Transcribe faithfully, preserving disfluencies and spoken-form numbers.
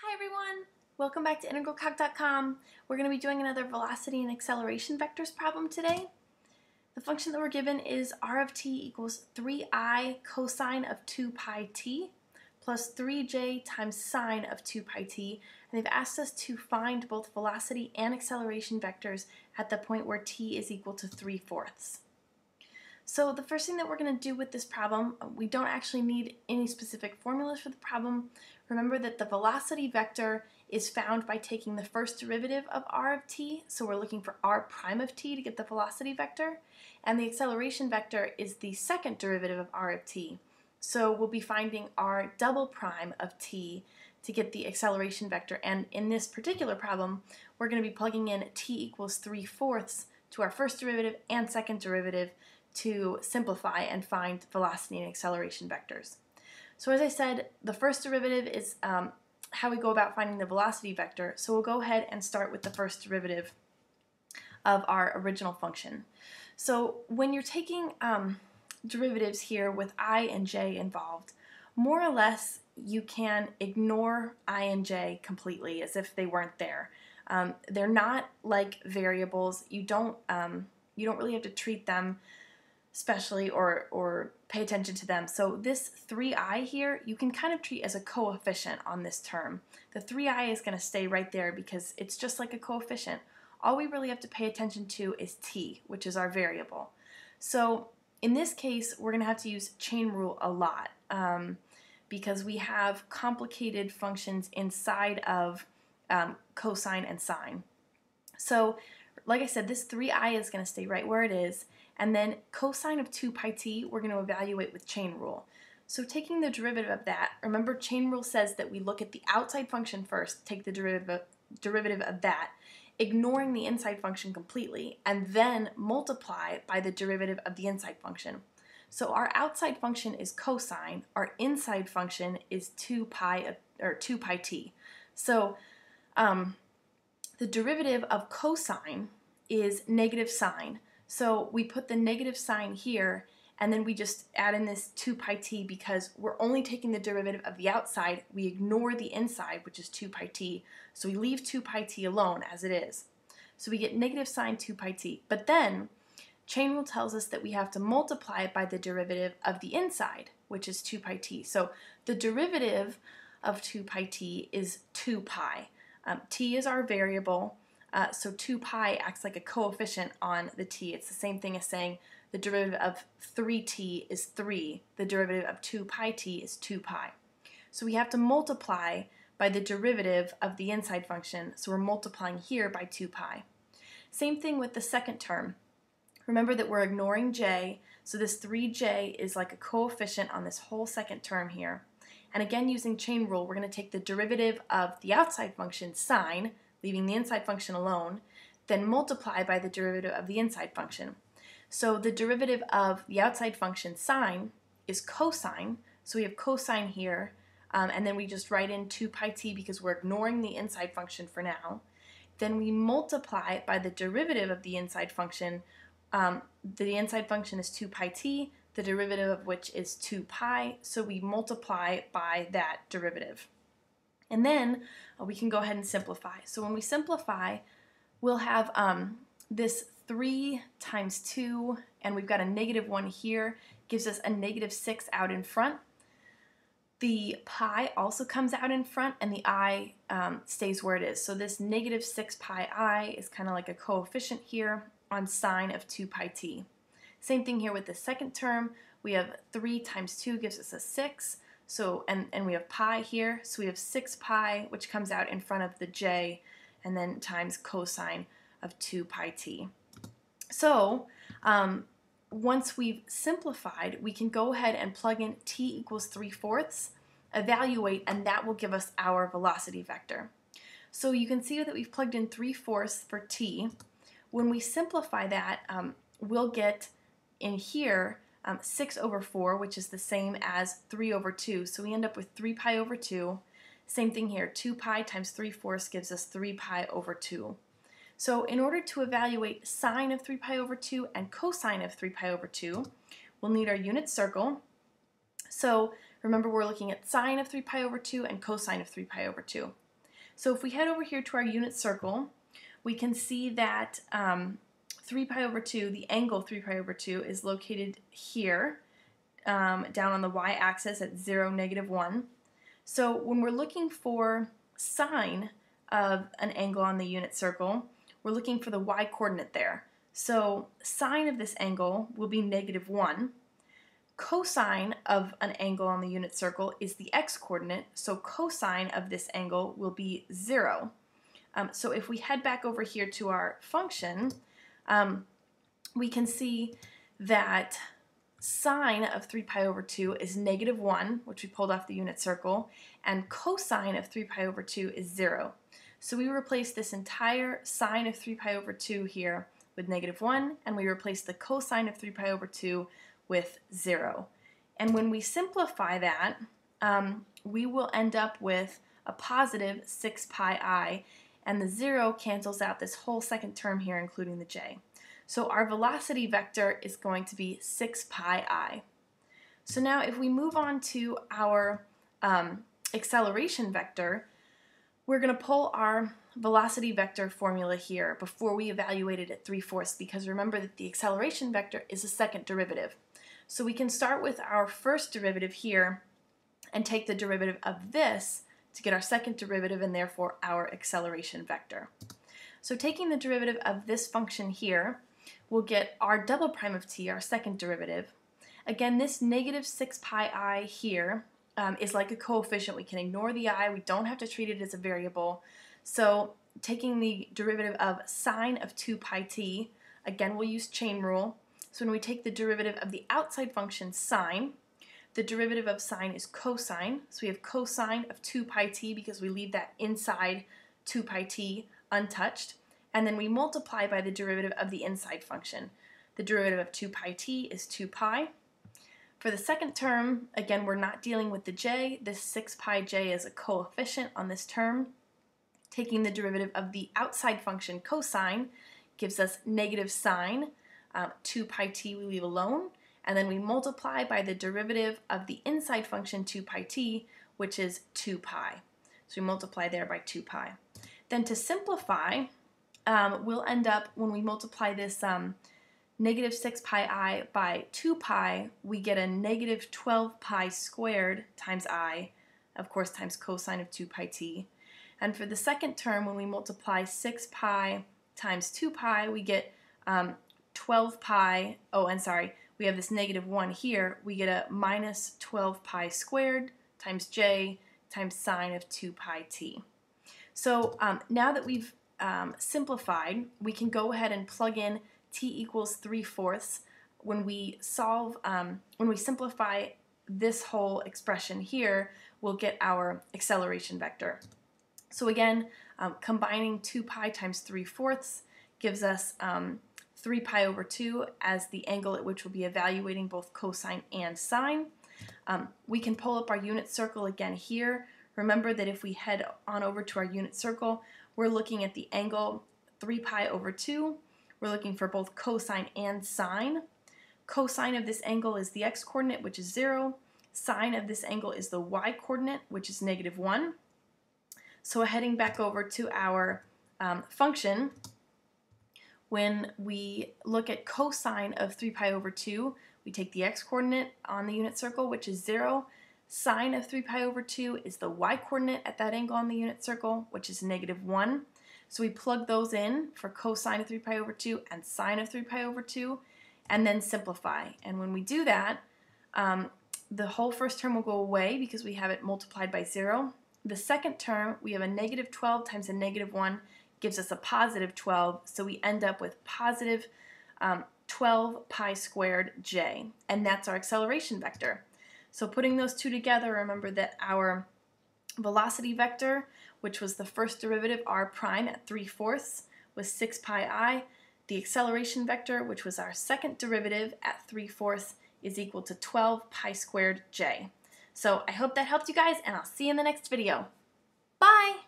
Hi everyone! Welcome back to integral calc dot com. We're going to be doing another velocity and acceleration vectors problem today. The function that we're given is r of t equals three i cosine of two pi t plus three j times sine of two pi t. And they've asked us to find both velocity and acceleration vectors at the point where t is equal to three fourths. So the first thing that we're going to do with this problem, we don't actually need any specific formulas for the problem. Remember that the velocity vector is found by taking the first derivative of r of t, so we're looking for r prime of t to get the velocity vector, and the acceleration vector is the second derivative of r of t. So we'll be finding r double prime of t to get the acceleration vector, and in this particular problem, we're going to be plugging in t equals three fourths to our first derivative and second derivative to simplify and find velocity and acceleration vectors. So as I said, the first derivative is um, how we go about finding the velocity vector. So we'll go ahead and start with the first derivative of our original function. So when you're taking um, derivatives here with I and j involved, more or less you can ignore I and j completely as if they weren't there. Um, they're not like variables. You don't, um, you don't really have to treat them especially or, or pay attention to them. So this three i here, you can kind of treat as a coefficient on this term. The three i is going to stay right there because it's just like a coefficient. All we really have to pay attention to is t, which is our variable. So in this case, we're going to have to use chain rule a lot um, because we have complicated functions inside of um, cosine and sine. So like I said, this three i is going to stay right where it is. And then cosine of two pi t, we're going to evaluate with chain rule. So taking the derivative of that, remember chain rule says that we look at the outside function first, take the derivative of, derivative of that, ignoring the inside function completely, and then multiply by the derivative of the inside function. So our outside function is cosine, our inside function is two pi, or two pi t. So um, the derivative of cosine is negative sine. So we put the negative sign here, and then we just add in this two pi t because we're only taking the derivative of the outside. We ignore the inside, which is two pi t. So we leave two pi t alone as it is. So we get negative sine two pi t. But then chain rule tells us that we have to multiply it by the derivative of the inside, which is two pi t. So the derivative of two pi t is two pi. Um, t is our variable. Uh, so two pi acts like a coefficient on the t. It's the same thing as saying the derivative of three t is three. The derivative of two pi t is two pi. So we have to multiply by the derivative of the inside function. So we're multiplying here by two pi. Same thing with the second term. Remember that we're ignoring j. So this three j is like a coefficient on this whole second term here. And again, using chain rule, we're going to take the derivative of the outside function, sine, leaving the inside function alone, then multiply by the derivative of the inside function. So the derivative of the outside function, sine, is cosine. So we have cosine here, um, and then we just write in two pi t because we're ignoring the inside function for now. Then we multiply by the derivative of the inside function. Um, the inside function is two pi t, the derivative of which is two pi, so we multiply by that derivative. And then uh, we can go ahead and simplify. So when we simplify, we'll have um, this three times two, and we've got a negative one here, gives us a negative six out in front. The pi also comes out in front, and the I um, stays where it is. So this negative six pi I is kind of like a coefficient here on sine of two pi t. Same thing here with the second term. We have three times two gives us a six. So, and, and we have pi here, so we have six pi, which comes out in front of the j, and then times cosine of two pi t. So, um, once we've simplified, we can go ahead and plug in t equals three fourths, evaluate, and that will give us our velocity vector. So you can see that we've plugged in three fourths for t. When we simplify that, um, we'll get in here Um, six over four, which is the same as three over two. So we end up with three pi over two. Same thing here, two pi times three fourths gives us three pi over two. So in order to evaluate sine of three pi over two and cosine of three pi over two, we'll need our unit circle. So remember, we're looking at sine of three pi over two and cosine of three pi over two. So if we head over here to our unit circle, we can see that um, three pi over two, the angle three pi over two, is located here, um, down on the y-axis at zero, negative one. So when we're looking for sine of an angle on the unit circle, we're looking for the y-coordinate there. So sine of this angle will be negative one. Cosine of an angle on the unit circle is the x-coordinate, so cosine of this angle will be zero. Um, so if we head back over here to our function, um, we can see that sine of three pi over two is negative one, which we pulled off the unit circle, and cosine of three pi over two is zero. So we replace this entire sine of three pi over two here with negative one, and we replace the cosine of three pi over two with zero. And when we simplify that, um, we will end up with a positive six pi I, and the zero cancels out this whole second term here, including the j. So our velocity vector is going to be six pi I. So now if we move on to our um, acceleration vector, we're going to pull our velocity vector formula here before we evaluate it at three fourths, because remember that the acceleration vector is a second derivative. So we can start with our first derivative here and take the derivative of this to get our second derivative and therefore our acceleration vector. So taking the derivative of this function here, we'll get r double prime of t, our second derivative. Again, this negative six pi I here um, is like a coefficient. We can ignore the I. We don't have to treat it as a variable. So taking the derivative of sine of two pi t, again, we'll use chain rule. So when we take the derivative of the outside function sine, the derivative of sine is cosine. So we have cosine of two pi t because we leave that inside two pi t untouched. And then we multiply by the derivative of the inside function. The derivative of two pi t is two pi. For the second term, again, we're not dealing with the j. This six pi j is a coefficient on this term. Taking the derivative of the outside function cosine gives us negative sine. Um, two pi t we leave alone. And then we multiply by the derivative of the inside function two pi t, which is two pi. So we multiply there by two pi. Then to simplify, Um, we'll end up, when we multiply this um, negative six pi I by two pi, we get a negative twelve pi squared times I, of course, times cosine of two pi t. And for the second term, when we multiply six pi times two pi, we get um, twelve pi, oh, and sorry, we have this negative one here, we get a minus twelve pi squared times j times sine of two pi t. So um, now that we've Um, simplified, we can go ahead and plug in t equals three fourths. When we solve, um, when we simplify this whole expression here, we'll get our acceleration vector. So again, um, combining two pi times three fourths gives us um, three pi over two as the angle at which we'll be evaluating both cosine and sine. Um, we can pull up our unit circle again here. Remember that if we head on over to our unit circle, we're looking at the angle three pi over two. We're looking for both cosine and sine. Cosine of this angle is the x-coordinate, which is zero. Sine of this angle is the y-coordinate, which is negative one. So heading back over to our um, function, when we look at cosine of three pi over two, we take the x-coordinate on the unit circle, which is zero. Sine of three pi over two is the y-coordinate at that angle on the unit circle, which is negative one. So we plug those in for cosine of three pi over two and sine of three pi over two, and then simplify. And when we do that, um, the whole first term will go away because we have it multiplied by zero. The second term, we have a negative twelve times a negative one, gives us a positive twelve, so we end up with positive um, twelve pi squared j, and that's our acceleration vector. So putting those two together, remember that our velocity vector, which was the first derivative, r prime at three fourths, was six pi I. The acceleration vector, which was our second derivative at three fourths, is equal to twelve pi squared j. So I hope that helped you guys, and I'll see you in the next video. Bye!